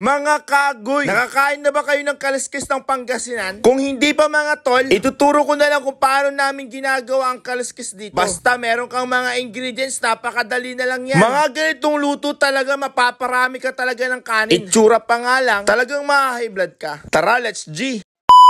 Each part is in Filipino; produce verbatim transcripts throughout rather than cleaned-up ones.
Mga kagoy, nakakain na ba kayo ng kaliskis ng Pangasinan? Kung hindi pa mga tol, ituturo ko na lang kung paano namin ginagawa ang kaliskis dito. Basta meron kang mga ingredients, napakadali na lang yan. Mga ganitong luto talaga, mapaparami ka talaga ng kanin. Itsura pa nga lang, talagang ma-high blood ka. Tara, let's G!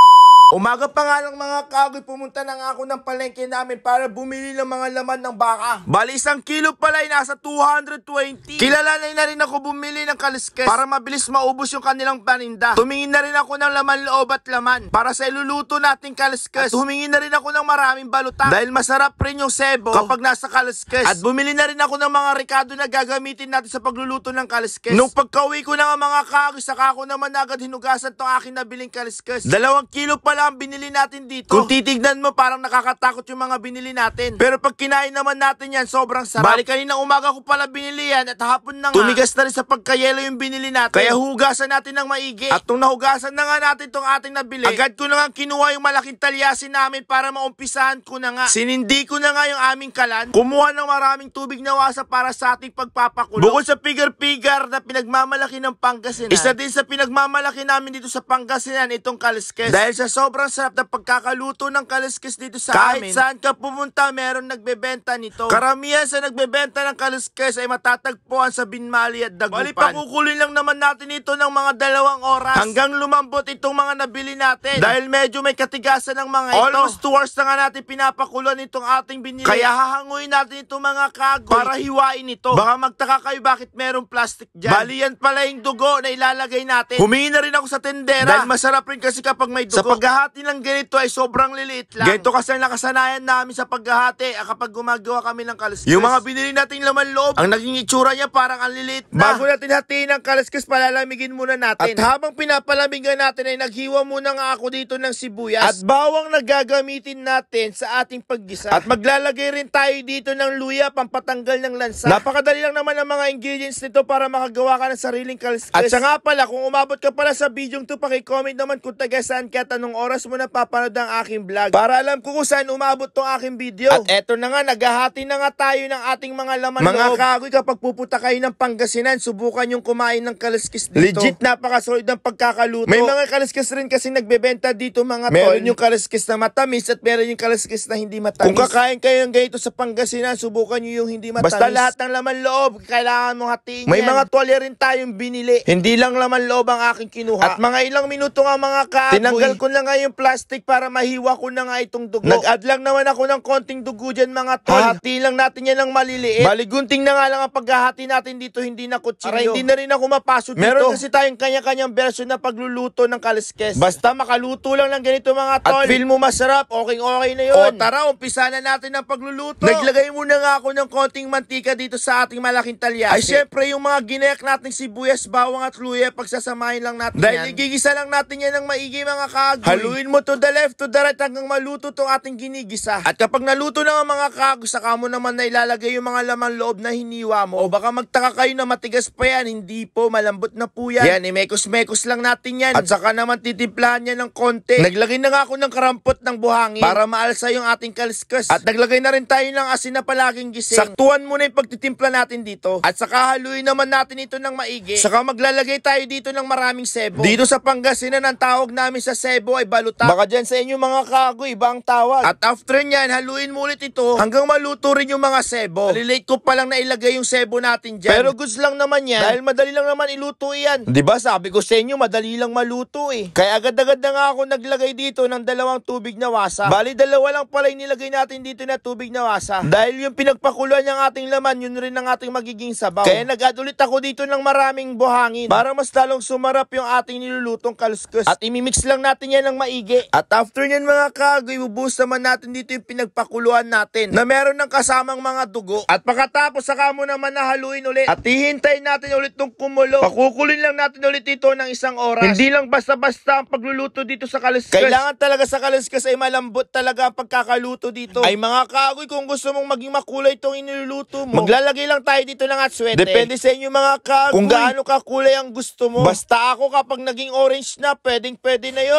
Umaga pa nga lang mga kagoy, pumunta na nga ako ng palengke namin para bumili ng mga laman ng baka. Bali isang kilo pala ay nasa two hundred twenty. Kilala na rin ako bumili ng kaliskis para mabilis maubos yung kanilang paninda. Tumingin na rin ako ng laman loob at laman para sa iluluto nating kaliskis. At humingi na rin ako ng maraming balutan dahil masarap rin yung sebo kapag nasa kaliskis. At bumili na rin ako ng mga rekado na gagamitin natin sa pagluluto ng kaliskis. Nung pagka-uwi ko na nga mga kagoy, saka ako naman agad hinugasan tong aking nabiling kaliskis. Dalawang kilo pala ang binili natin dito. Kung titignan mo, parang nakakatakot yung mga binili natin. Pero pag kinain naman natin yan, sobrang sarap. Bali kanina umaga ko pala binili yan at hapon na nga, tumigas na rin sa pagkayelo yung binili natin. Kaya hugasan natin ng maigi. At nung nahugasan na nga natin tong ating nabili, agad ko na nga kinuha yung malaking talyasin namin para maumpisahan ko na nga. Sinindi ko na nga yung aming kalan. Kumuha ng maraming tubig na wasa para sa ating pagpapakulo. Bukod sa pigar-pigar na pinagmamalaki ng Pangasinan, isa din sa pinagmamalaki namin dito sa Pangasinan itong kaliskis. Dahil sa sobrang sarap na pagkakaluto ng kaliskis dito sa kahit amin, saan ka pumunta meron nagbebenta nito. Karamihan sa nagbebenta ng kaliskis ay matatagpuan sa Binmali at Dagupan. Bali pakukulin lang naman natin ito ng mga dalawang oras hanggang lumambot itong mga nabili natin. Dahil medyo may katigasan ng mga ito. Almost two hours na nga natin pinapakuluan itong ating binili. Kaya hahanguin natin itong mga kagoy para hiwain ito. Baka magtaka kayo bakit merong plastic dyan. Bali yan pala yung dugo na ilalagay natin. Humingi na rin ako sa tendera dahil masarap rin kasi kapag may dugo. Sa paghahati ng ganito ay sobrang liliit lang. Ganito kasi ang nakasanayan namin sa paghahati kapag gumagawa kami ng kaliskis. Yung mga binili nating laman loob, ang naging itsura niya parang ang liliit na. Bago natin hatiin ang kaliskis, palalamigin muna natin. At habang pinapalamigan natin ay naghiwa muna nga ako dito ng sibuyas at bawang na gagamitin natin sa ating paggisa. At maglalagay rin tayo dito ng luya, pampatanggal ng lansa. Napakadali lang naman ang mga ingredients nito para makagawa ka ng sariling kaliskis. At siya nga pala, kung umabot ka pala sa video to, paki-comment naman kung taga saan ka at anong oras mo na papanood ang aking vlog para alam ko kung saan umabot tong aking video. At eto na nga, naghahati na nga tayo ng ating mga laman mga loob. Kagoy, kapag pupunta kayo ng Pangasinan, subukan yung kumain ng kaliskis dito. Legit, napakasolid ng pagkakaluto. May mga kaliskis rin kasi nagbebenta dito mga tol. Meron yung kaliskis na matamis at meron yung kaliskis na hindi matamis. Kung kakain kayo ng ganito sa Pangasinan, subukan nyo yung hindi matamis. Basta lahat ng laman loob, kailangan mong hatiin yan. May mga tuwalya rin tayong binili. Hindi lang laman loob ang aking kinuha. At mga ilang minuto nga mga kagoy, tinanggal ko na nga yung plastic para mahiwa ko na nga itong dugo. Nag-add lang naman ako ng konting dugo dyan mga tol. Hati lang natin yan ng maliliit. Baligunting na nga lang ang paghahati natin dito, hindi na kutsilyo. Para hindi na rin ako mapaso dito. Meron kasi tayong kanya-kanyang version na pagluluto ng kaliskis. Basta makaluto lang ng ganito mga tol at feel mo masarap, okay-okay na yun. O tara, umpisa na natin ang pagluluto. Naglagay muna nga ako ng konting mantika dito sa ating malaking talyasi. Ay syempre yung mga ginayak nating sibuyas, bawang at luya, pagsasamahin lang natin dahil yan. Dahil igigisa lang natin yan ng maigi mga kagoy. Haluin mo to the left, to the right hanggang maluto tong ating ginigisa. At kapag naluto na ang mga kagoy, saka mo naman na ilalagay yung mga laman loob na hiniwa mo. O baka magtaka kayo na matigas pa yan. Hindi po, malambot na po yan. Yan, imekos-mekos lang natin yan. At saka naman titimplahan yan ng konti. Naglagay na nga ako ng karampot ng buhangin para maalsa yung ating kaliskis. At naglagay na rin tayo ng asin na palaging gising. Saktuan muna yung pagtitimpla natin dito. At saka haluin naman natin ito ng maigi. Saka maglalagay tayo dito ng maraming sebo. Dito sa Pangasinan, ang tawag namin sa sebo ay baluta. Baka dyan sa inyo mga kagoy, ibang tawag. At after nyan, haluin mo ulit ito hanggang maluto rin yung mga sebo. Malilate ko pa lang na ilagay yung sebo natin dyan. Pero goods lang naman yan dahil madali lang naman iluto yan. Diba sabi ko sa inyo, madali lang maluto eh. Kaya agad-agad na nga ako naglagay dito ng dalawang tubig na wasa. Bali dalawa lang pala yung nilagay natin dito na tubig na wasa. Dahil yung pinagpakuluan ng ating laman, yun rin ang ating magiging sabaw. Kaya nag-add ulit ako dito ng maraming buhangin para mas lalong sumarap yung ating nilulutong kaliskis. At imimix lang natin yan ng maigi. At after nyan mga kagoy, bubuhos naman natin dito yung pinagpakuluan natin na meron ng kasamang mga dugo. At pagkatapos saka mo naman nahaluin ulit. At hihintayin natin ulit tong kumulo. Pakukulin lang natin ulit ito ng isang oras. Hindi lang basta-basta ang pagluluto dito sa kaliskis. Kailangan talaga sa kaliskis ay malambot talaga ang pagkakaluto dito. Ay mga kagoy, kung gusto mong maging makulay itong iniluluto mo, maglalagay lang tayo dito ng atswete. Depende sa inyo mga kagoy kung gaano kakulay ang gusto mo. Basta ako kapag naging orange na, pwedeng pwede na yon. Yung ganito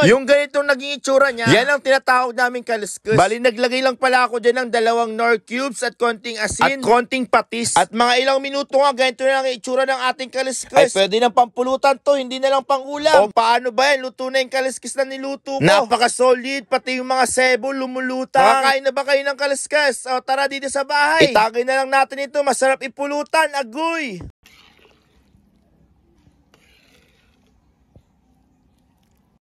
ganitong naging itsura niya. Yan ang tinatawag namin kaliskus. Bali, naglagay lang pala ako dyan ng dalawang Knorr cubes at konting asin, at konting patis. At mga ilang minuto nga, ganito na lang ang itsura ng ating kaliskus. Ay, pwede ng pampulutan to, hindi na lang pang ulam. O paano ba yan? Luto na yung kaliskus na niluto ko. Napaka-solid, pati yung mga sebo lumulutang. Makakain na ba kayo ng kaliskus? O tara dito sa bahay. Itagay na lang natin ito, masarap ipulutan, agoy!